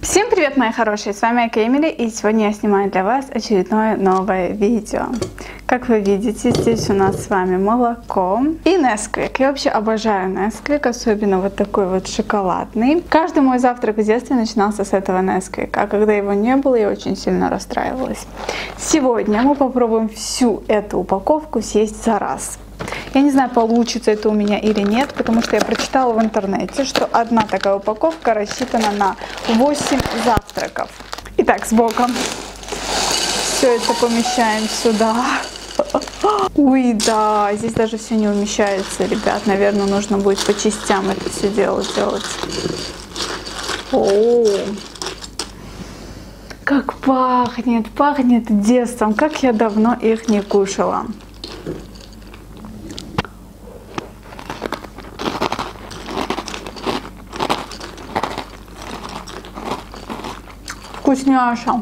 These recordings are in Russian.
Всем привет, мои хорошие, с вами Эмили, и сегодня я снимаю для вас очередное новое видео. Как вы видите, здесь у нас с вами молоко и Nesquik. Я вообще обожаю Nesquik, особенно вот такой вот шоколадный. Каждый мой завтрак в детстве начинался с этого Nesquik, а когда его не было, я очень сильно расстраивалась. Сегодня мы попробуем всю эту упаковку съесть за раз. Я не знаю, получится это у меня или нет, потому что я прочитала в интернете, что одна такая упаковка рассчитана на 8 завтраков. Итак, с боком все это помещаем сюда. Ой, да, здесь даже все не умещается, ребят. Наверное, нужно будет по частям это все дело делать. О, как пахнет, пахнет детством. Как я давно их не кушала. Вкусняша.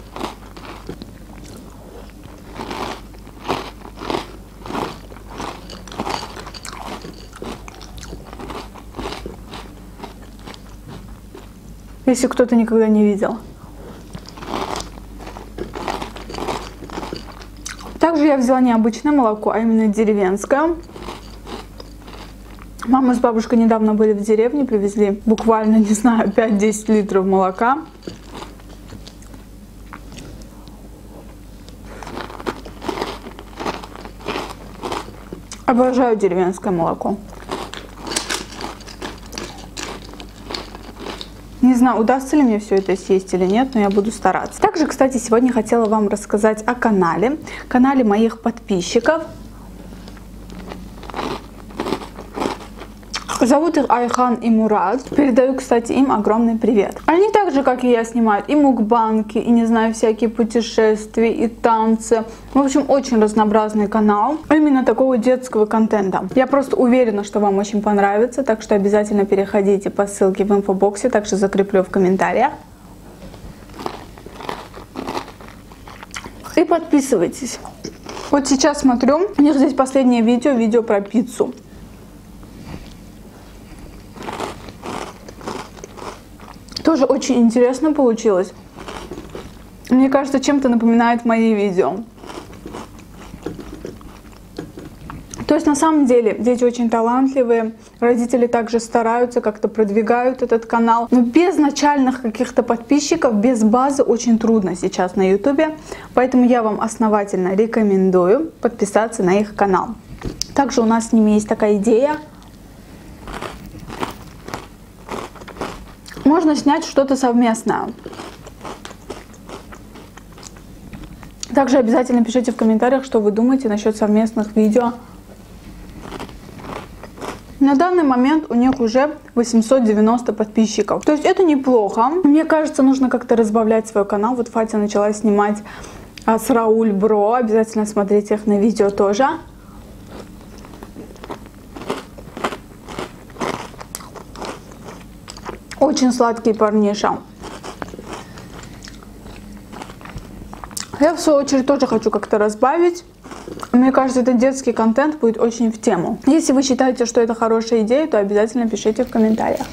Если кто-то никогда не видел. Также я взяла не обычное молоко, а именно деревенское. Мама с бабушкой недавно были в деревне, привезли буквально, не знаю, 5-10 литров молока. Обожаю деревенское молоко. Не знаю, удастся ли мне все это съесть или нет, но я буду стараться. Также, кстати, сегодня хотела вам рассказать о канале моих подписчиков. Зовут их Айхан и Мурат. Передаю, кстати, им огромный привет. Они так же, как и я, снимают и мукбанки, и, не знаю, всякие путешествия, и танцы. В общем, очень разнообразный канал. Именно такого детского контента. Я просто уверена, что вам очень понравится, так что обязательно переходите по ссылке в инфобоксе, также закреплю в комментариях. И подписывайтесь. Вот сейчас смотрю, у них здесь последнее видео про пиццу. Тоже очень интересно получилось. Мне кажется, чем-то напоминает мои видео. То есть на самом деле дети очень талантливые, родители также стараются, как-то продвигают этот канал. Но без начальных каких-то подписчиков, без базы очень трудно сейчас на ютубе. Поэтому я вам основательно рекомендую подписаться на их канал. Также у нас с ними есть такая идея. Можно снять что-то совместное. Также обязательно пишите в комментариях, что вы думаете насчет совместных видео. На данный момент у них уже 890 подписчиков. То есть это неплохо. Мне кажется, нужно как-то разбавлять свой канал. Вот Фатя начала снимать с Рауль Бро. Обязательно смотрите их на видео тоже. Очень сладкий парниша. Я в свою очередь тоже хочу как-то разбавить. Мне кажется, этот детский контент будет очень в тему. Если вы считаете, что это хорошая идея, то обязательно пишите в комментариях.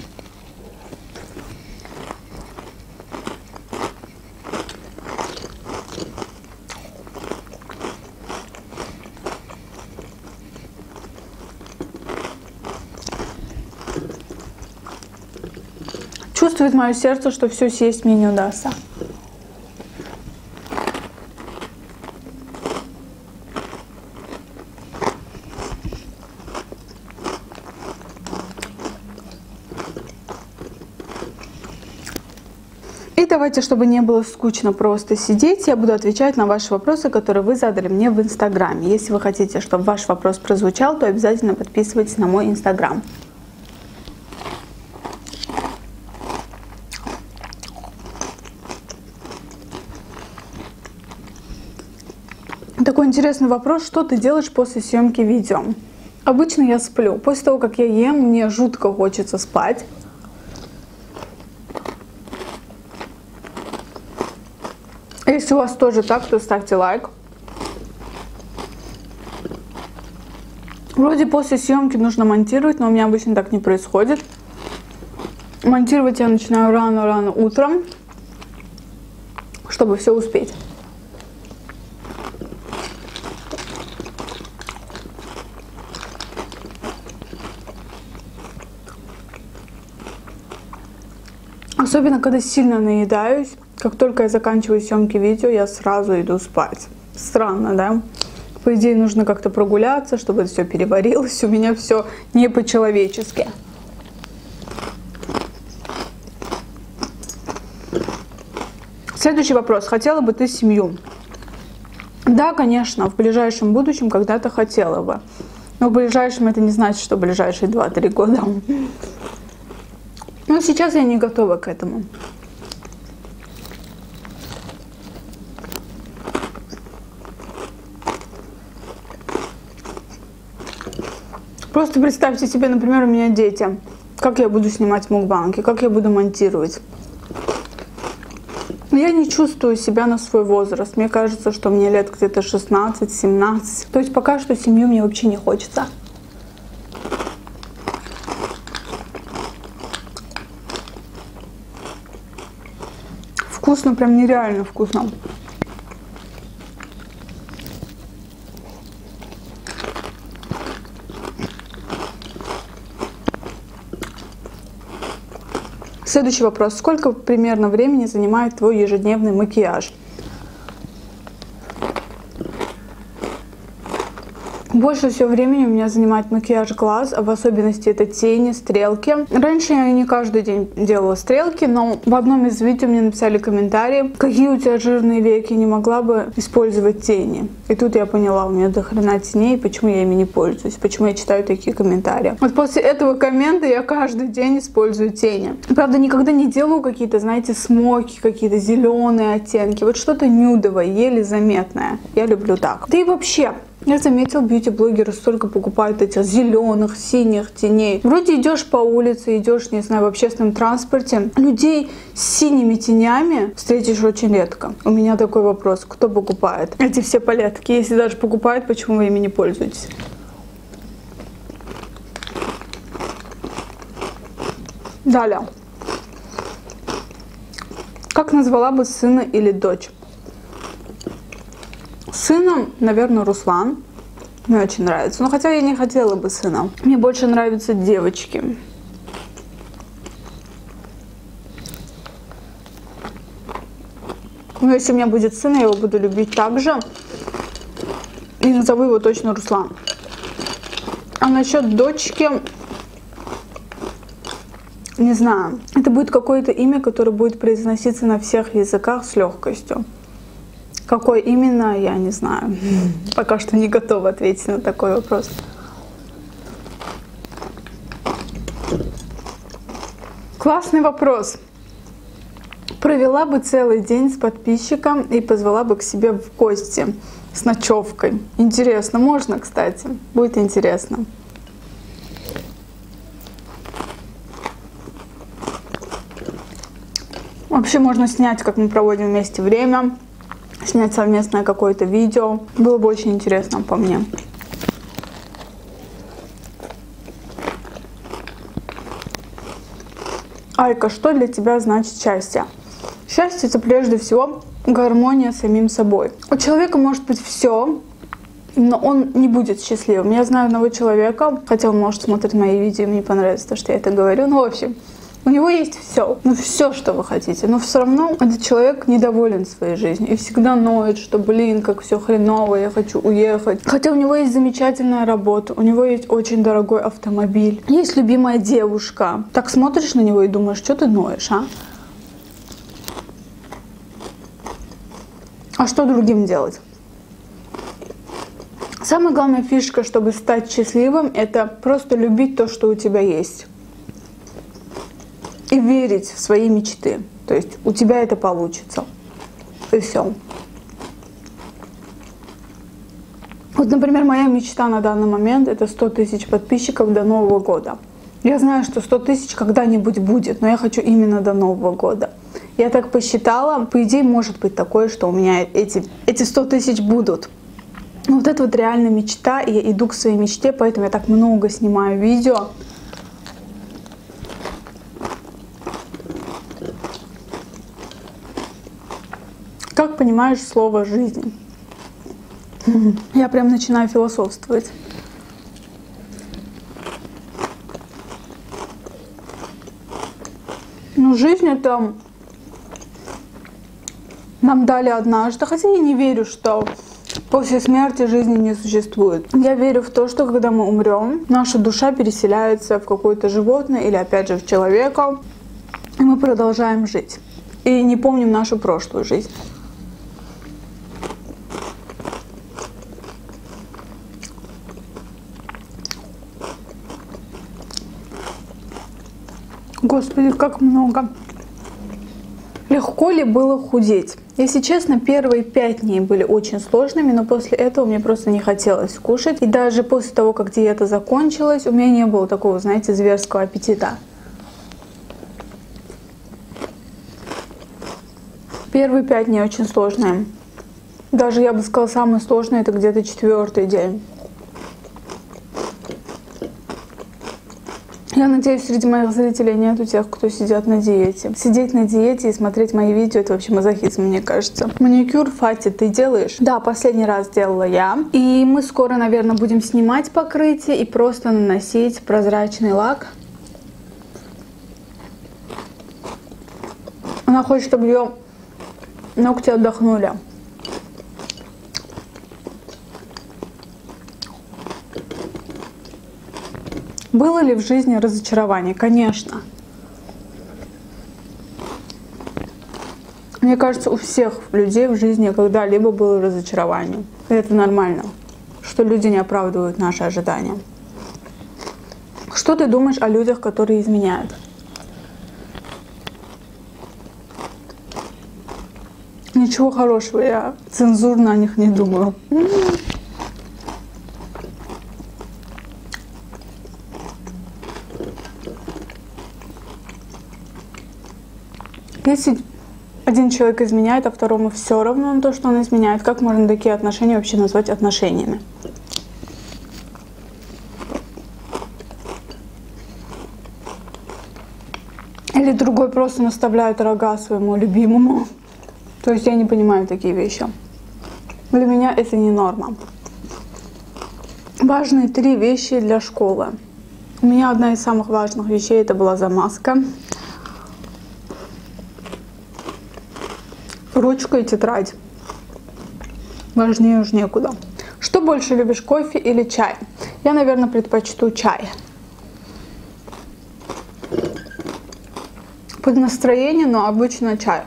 Чувствует мое сердце, что все съесть мне не удастся. И давайте, чтобы не было скучно просто сидеть, я буду отвечать на ваши вопросы, которые вы задали мне в Инстаграме. Если вы хотите, чтобы ваш вопрос прозвучал, то обязательно подписывайтесь на мой Инстаграм. Такой интересный вопрос, что ты делаешь после съемки видео? Обычно я сплю. После того, как я ем, мне жутко хочется спать. Если у вас тоже так, то ставьте лайк. Вроде после съемки нужно монтировать, но у меня обычно так не происходит. Монтировать я начинаю рано-рано утром, чтобы все успеть. Особенно, когда сильно наедаюсь, как только я заканчиваю съемки видео, я сразу иду спать. Странно, да? По идее, нужно как-то прогуляться, чтобы это все переварилось. У меня все не по-человечески. Следующий вопрос. Хотела бы ты семью? Да, конечно, в ближайшем будущем когда-то хотела бы. Но в ближайшем это не значит, что в ближайшие 2-3 года. Но сейчас я не готова к этому. Просто представьте себе, например, у меня дети. Как я буду снимать мукбанги, как я буду монтировать. Я не чувствую себя на свой возраст. Мне кажется, что мне лет где-то 16-17. То есть пока что семью мне вообще не хочется. Вкусно, прям нереально вкусно. Следующий вопрос. Сколько примерно времени занимает твой ежедневный макияж? Больше всего времени у меня занимает макияж глаз, а в особенности это тени, стрелки. Раньше я не каждый день делала стрелки, но в одном из видео мне написали комментарии, какие у тебя жирные веки, не могла бы использовать тени. И тут я поняла, у меня до хрена теней, почему я ими не пользуюсь, почему я читаю такие комментарии. Вот после этого коммента я каждый день использую тени. Правда, никогда не делаю какие-то, знаете, смоки, какие-то зеленые оттенки. Вот что-то нюдовое, еле заметное. Я люблю так. Да и вообще, я заметила, бьюти-блогеры столько покупают этих зеленых, синих теней. Вроде идешь по улице, идешь, не знаю, в общественном транспорте. Людей с синими тенями встретишь очень редко. У меня такой вопрос. Кто покупает эти все палетки? Если даже покупают, почему вы ими не пользуетесь? Далее. Как назвала бы сына или дочь? Сыном, наверное, Руслан. Мне очень нравится. Но хотя я не хотела бы сына. Мне больше нравятся девочки. Но если у меня будет сын, я его буду любить так же. И назову его точно Руслан. А насчет дочки, не знаю. Это будет какое-то имя, которое будет произноситься на всех языках с легкостью. Какой именно, я не знаю. Пока что не готова ответить на такой вопрос. Классный вопрос. Провела бы целый день с подписчиком и позвала бы к себе в гости с ночевкой. Интересно, можно, кстати. Будет интересно. Вообще можно снять, как мы проводим вместе время. Снять совместное какое-то видео. Было бы очень интересно по мне. Айка, что для тебя значит счастье? Счастье — это прежде всего гармония с самим собой. У человека может быть все, но он не будет счастливым. Я знаю одного человека, хотя он может смотреть мои видео, и мне понравится то, что я это говорю. Ну, в общем, у него есть все, ну все, что вы хотите, но все равно этот человек недоволен своей жизнью и всегда ноет, что, блин, как все хреново, я хочу уехать. Хотя у него есть замечательная работа, у него есть очень дорогой автомобиль, есть любимая девушка. Так смотришь на него и думаешь, что ты ноешь, а? А что другим делать? Самая главная фишка, чтобы стать счастливым, это просто любить то, что у тебя есть. И верить в свои мечты. То есть у тебя это получится. И все. Вот, например, моя мечта на данный момент — это 100 тысяч подписчиков до Нового года. Я знаю, что 100 тысяч когда-нибудь будет, но я хочу именно до Нового года. Я так посчитала, по идее, может быть такое, что у меня эти 100 тысяч будут. Но вот это вот реально мечта, и я иду к своей мечте, поэтому я так много снимаю видео. Как понимаешь слово «жизнь»? Я прям начинаю философствовать. Ну, жизнь это нам дали однажды, хотя я не верю, что после смерти жизни не существует. Я верю в то, что когда мы умрем, наша душа переселяется в какое-то животное или опять же в человека, и мы продолжаем жить. И не помним нашу прошлую жизнь. Господи, как много. Легко ли было худеть? Если честно, первые 5 дней были очень сложными, но после этого мне просто не хотелось кушать. И даже после того, как диета закончилась, у меня не было такого, знаете, зверского аппетита. Первые 5 дней очень сложные. Даже, я бы сказала, самый сложный это где-то 4-й день. Я надеюсь, среди моих зрителей нету тех, кто сидят на диете. Сидеть на диете и смотреть мои видео — это вообще мазохизм, мне кажется. Маникюр, Фати, ты делаешь? Да, последний раз делала я. И мы скоро, наверное, будем снимать покрытие и просто наносить прозрачный лак. Она хочет, чтобы ее ногти отдохнули. Было ли в жизни разочарование? Конечно. Мне кажется, у всех людей в жизни когда-либо было разочарование. И это нормально, что люди не оправдывают наши ожидания. Что ты думаешь о людях, которые изменяют? Ничего хорошего, я цензурно о них не думаю. Если один человек изменяет, а второму все равно на то, что он изменяет, как можно такие отношения вообще назвать отношениями? Или другой просто наставляет рога своему любимому. То есть я не понимаю такие вещи. Для меня это не норма. Важные 3 вещи для школы. У меня одна из самых важных вещей это была замазка. Ручка и тетрадь. Важнее уж некуда. Что больше любишь, кофе или чай? Я, наверное, предпочту чай. Под настроение, но обычно чай.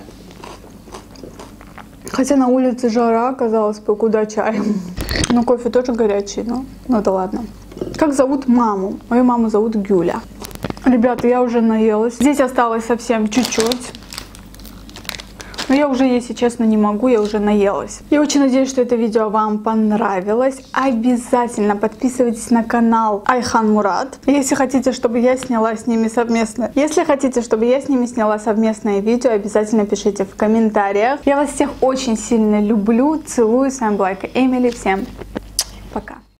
Хотя на улице жара, казалось бы, куда чай. Но кофе тоже горячий, ну да ладно. Как зовут маму? Мою маму зовут Гюля. Ребята, я уже наелась. Здесь осталось совсем чуть-чуть. Но я уже, если честно, не могу, я уже наелась. Я очень надеюсь, что это видео вам понравилось. Обязательно подписывайтесь на канал Айхан Мурат. Если хотите, чтобы я сняла с ними совместное видео, обязательно пишите в комментариях. Я вас всех очень сильно люблю, целую. С вами была Эмили. Всем пока.